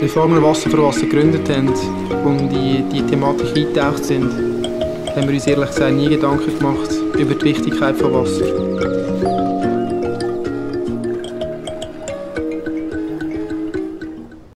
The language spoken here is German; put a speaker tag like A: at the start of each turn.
A: Bevor wir Wasser für Wasser gegründet haben und in die Thematik eingetaucht sind, haben wir uns ehrlich gesagt nie Gedanken gemacht über die Wichtigkeit von Wasser.